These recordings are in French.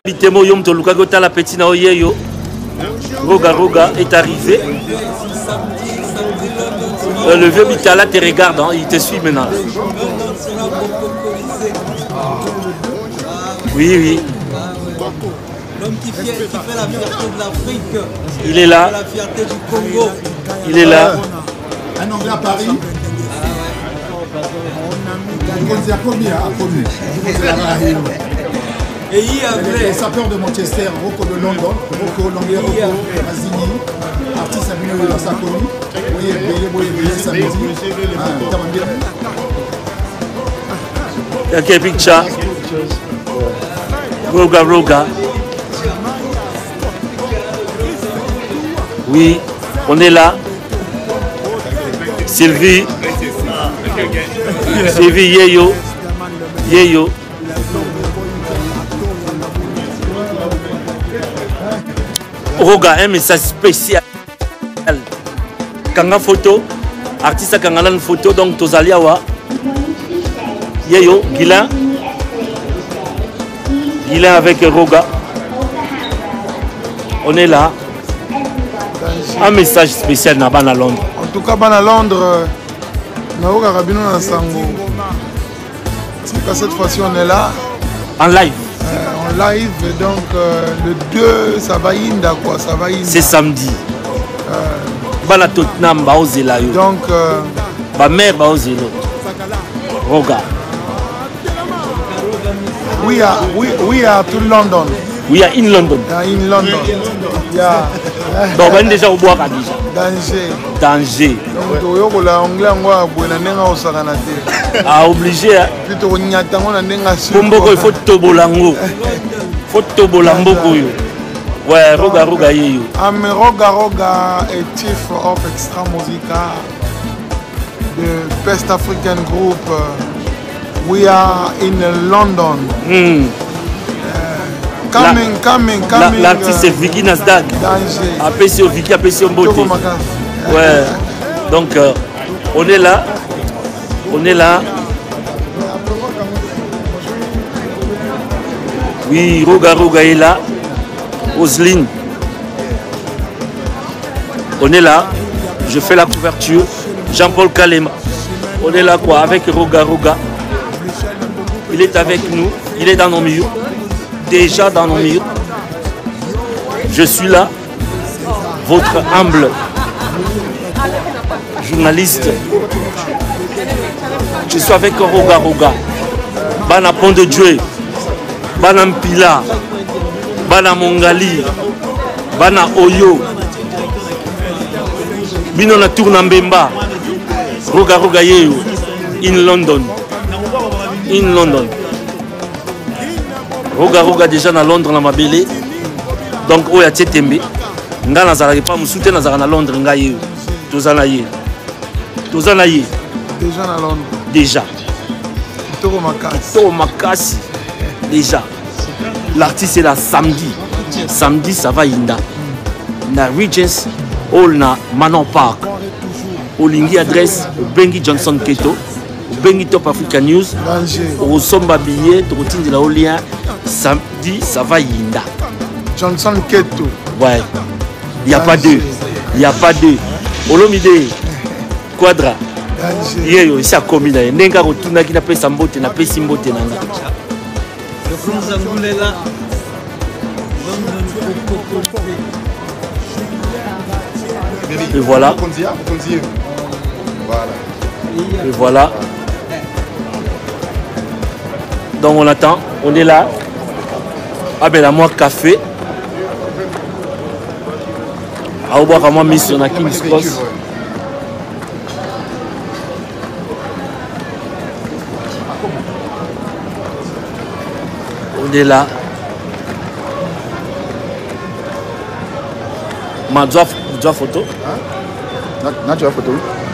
Pitemo Yom Toluka Gota la petite Naoyeyo. Roga Roga est arrivé. Le vieux Mitala te regarde, hein, il te suit maintenant. Oui, oui. L'homme qui fait la fierté de l'Afrique. Il est là. La fierté du Congo. Il est là. Un Anglais à Paris. Et il y avait les sapeurs de Manchester, Rocco de London, Rocco l'anglais, Rocco Mazini, artiste à de la Sakoni. Il y a quel picture? Roga Roga. Oui, on est là. Sylvie. Sylvie Yeyo. Yeyo. Roga, un message spécial. Kanga photo. Artiste Kanga une photo. Donc, Tozaliawa. Yeyo, Guilain. Guilain avec Roga. On est là. Un message spécial na bana Londres. En tout cas, bana Londres, Naoka Rabino na Sango. Cette fois-ci, on est là. En live. En live, donc le 2, ça va Inda quoi, ça va Inda. C'est samedi. Bana Tottenham ba ozela yo. Donc ba mère ba ozelo. Roga. We are to London. We are in London. In London. Yeah. Donc on est déjà au bois déjà. Danger. Danger. Donc yo la anglais ngwa bwena nenga osakana te. Ah obligé. Plutôt nyata ngona nenga su. Mboko il faut tobolango. Faut tobolambo yo. Ouais, Roga Roga yeyo. Roga Roga est chief of Extra Musica, the best African group. We are in London. Coming. L'artiste c'est Vicky Nasdaq. Apprécié Vicky, apprécié Mbote. Ouais. Donc on est là. On est là. Oui, Roga Roga est là. Roselyne. On est là. Je fais la couverture. Jean-Paul Kalema. On est là quoi avec Roga Roga. Il est avec nous. Il est dans nos murs. Déjà dans nos murs. Je suis là. Votre humble journaliste. Je suis avec Roga Roga. Bana Pont de Dieu. Bana Mpila. Bana Mongali. Bana Oyo. Bino na tourna Mbemba. Roga Roga yeyo. In London. In London. Roga Roga déjà na Londres na mabele. Donc oya Tietembe. Nga nazalaki pas musute nazalaka na Londres nga yeyo. Tozana ye. Tozana ye. Déjà na Londres. Déjà. Toro Makasi. Toro Makasi. Déjà. L'artiste est là samedi. Samedi, ça va Inda. Na Regents Hall na Manon Park. Olingi adresse Bengi Johnson Keto. Bengi Top Africa News. Au Somba billet, de la lien. Samedi, ça va Inda. Johnson Keto. Ouais. Il n'y a pas deux. Il n'y a pas deux. Olomide. Quadra. Yeyo, ici à Komina. Nenga rotuna qui n'a pas Sambote, n'a pas Simbote nanga. Le France Angoulé là. Et voilà. Et voilà. Donc on attend, on est là. Ah ben la moi café. Ah boire à moi mis sur la King's Cross. On est là. Ma doit photo. Non, tu as photo.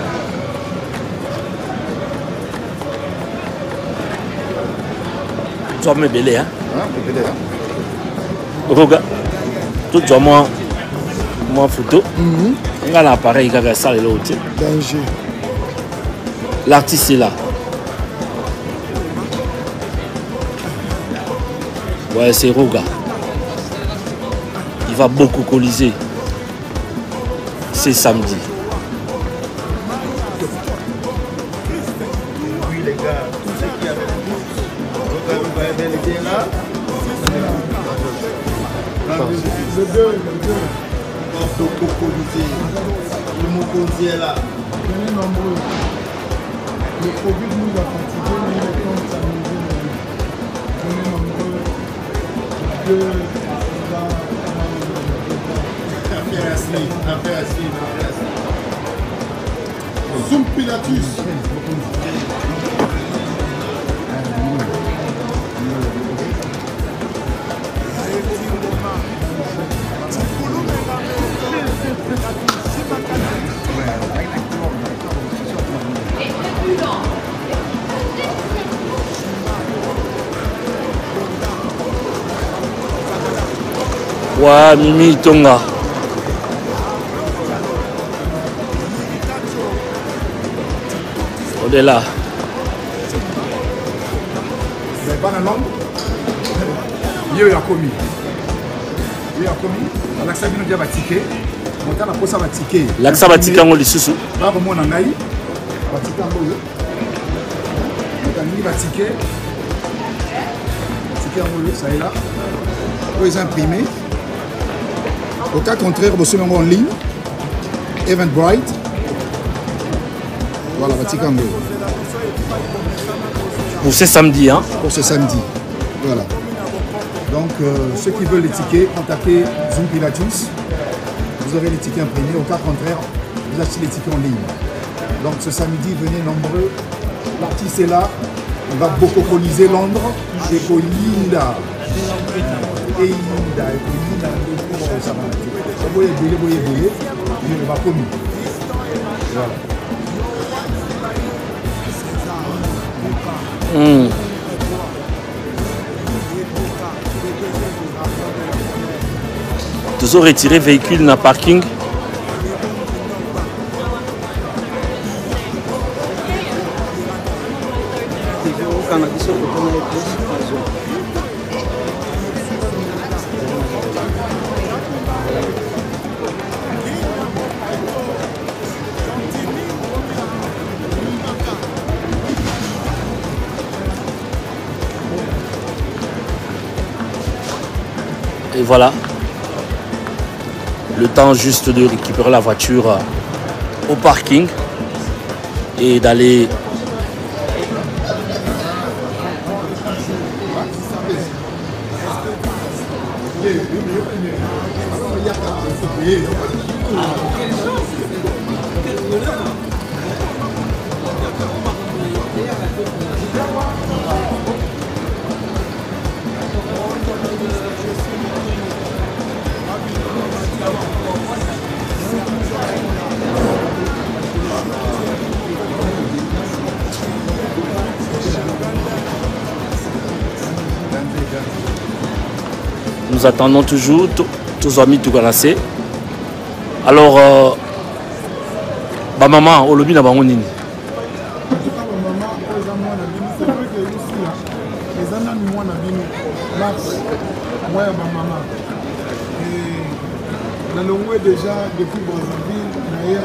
Tu vas me belé, hein? Belé, hein? Regarde. Tout tu as moi photo. Regarde l'appareil, regarde ça, l'autre. Danger. L'artiste est là. Ouais, c'est Roga. Il va beaucoup coliser. C'est samedi. Oui les gars, tous ceux qui avaient là. Le 2. Beaucoup colisé. Le mot colisé est là. Venez nombreux. Le Covid nous a fatigués, mais les comptes s'amuser. Venez nombreux. Affaire à suivre. Zoom Pilatus. Ouais, Mimi Tonga. On est là. Vous n'avez pas la langue? Yo ya commis. L'accent bino dia ba ticket. Monta na posa ba ticket. L'accent ba ticket ngo lisusu. Ba ko mona ngai. Ba ticket ngo yo. Monta ni ba ticket. Ticket ngo yo ça est là. Vous les imprimez. Au cas contraire, vous serez en ligne. Eventbrite. Voilà, ba ticket ngo. Pour ce samedi, hein? Pour ce samedi. Voilà. Donc, ceux qui veulent les tickets, contactez Zoom Pilatus. Vous aurez les tickets imprimés. Au cas contraire, vous achetez les tickets en ligne. Donc, ce samedi, venez nombreux. L'artiste est là. Il va beaucoup coliser Londres. Et Kolinda. Et Linda. Il va commis. Voilà. Tous ont retiré véhicule dans le parking. Et voilà. Le temps juste de récupérer la voiture au parking et d'aller nous attendons toujours tous amis tout connaissez. Alors ba maman au lobby na bango nini déjà depuis Brazzaville,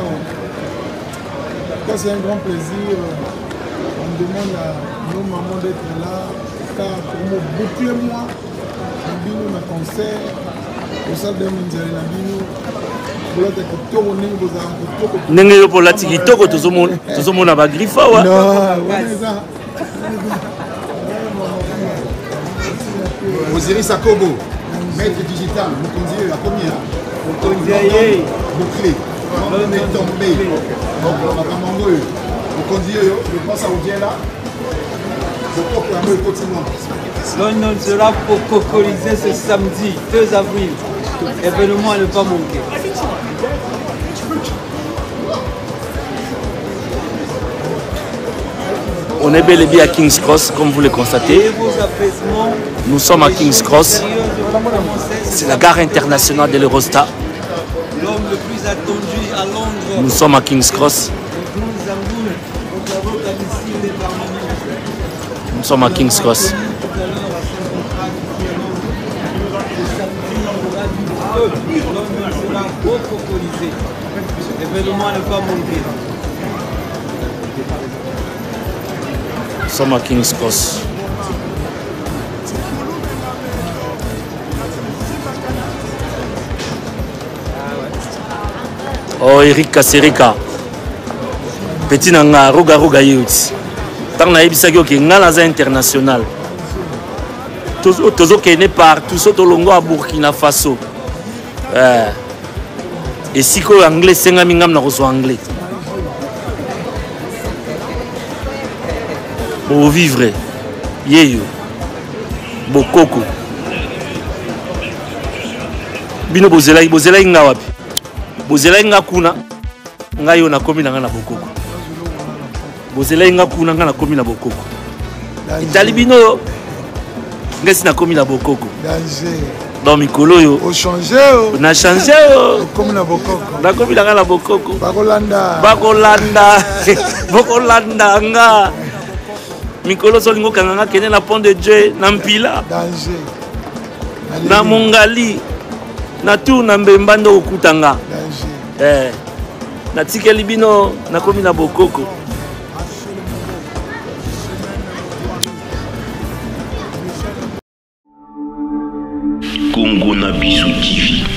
c'est un grand plaisir. On demande à nos mamans d'être là, car pour me boucler moi, on a un concert au salle de Minzari Nabino. Nenge yo pola tikitoko tozomona ba grifa wa. Osiris Akobo, maître digital, vous conduisez à combien? Bouclé. On est tombé. Vous conduisez, je pense à Oudien là. Je crois que la main est continue. London sera pour cocoliser ce samedi 2 avril. Événement à ne pas manquer. On est bel et bien à King's Cross, comme vous le constatez. Nous sommes à King's Cross. C'est la gare internationale de l'Eurostar. L'homme le plus attendu à Londres. Nous sommes à King's Cross. Nous sommes à King's Cross. Londres sera refocolisé. L'événement ne pas manquer. Nous sommes à King's Cross. Oh, Eric Kaserika. Petit nanga, roga youth. Tant na ebisaki oke ngala za international. Tozo kene partout, so tolongo à Burkina Faso. Et si ko anglais senga mingam na ko anglais. Pour vivre, yeyo, bokoko. Bino bozela nga wapi? Bozela nga kuna, nga yo na komi na nga na bokoko. Bozela nga kuna nga na komi na bokoko. Itali bino yo, nga si na komi na bokoko. Danger. Dans mikolo yo. O changer yo. Na changer yo. Komi na bokoko. Na komi na nga na bokoko. Bakolanda. Bakolanda nga. Mikolo solingo kanganga kene na pont de Dieu na mpila. Danger. Na mongali. Na tout na mbembando okutanga. Danger. Na tikeli bino na komi na bokoko. Congo na Bisou TV.